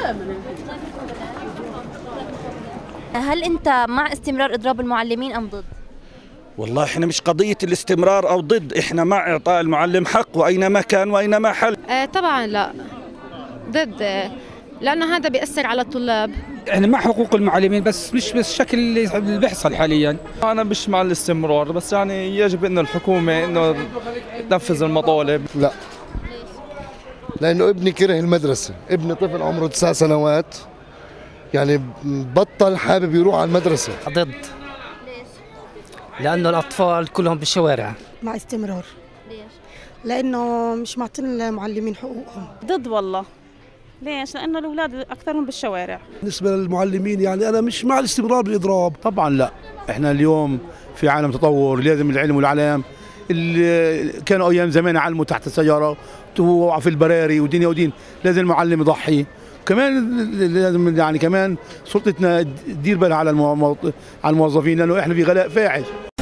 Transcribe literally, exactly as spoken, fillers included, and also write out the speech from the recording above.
هل أنت مع استمرار إضراب المعلمين أم ضد؟ والله احنا مش قضية الاستمرار أو ضد، احنا مع إعطاء المعلم حق وأينما كان وأينما حل. آه طبعا لا، ضد، لأنه هذا بيأثر على الطلاب. احنا مع حقوق المعلمين بس مش بالشكل اللي بيحصل حاليا. أنا مش مع الاستمرار، بس يعني يجب إنه الحكومة إنه تنفذ المطالب. لا، لأنه ابني كره المدرسة، ابني طفل عمره تسع سنوات يعني بطل حابب يروح على المدرسة. ضد. لأنه الأطفال كلهم بالشوارع. مع استمرار. ليش؟ لأنه مش معطين المعلمين حقوقهم. ضد والله. ليش؟ لأنه الأولاد أكثرهم بالشوارع. بالنسبة للمعلمين يعني أنا مش مع الاستمرار بالإضراب. طبعا لا، إحنا اليوم في عالم تطور، لازم العلم والعلام اللي كانوا أيام زمان علموا تحت السيارة توقعوا في البراري ودنيا ودين، لازم المعلم يضحي. كمان لازم يعني كمان سلطتنا تدير بالها على على الموظفين، لأنه إحنا في غلاء فاحش.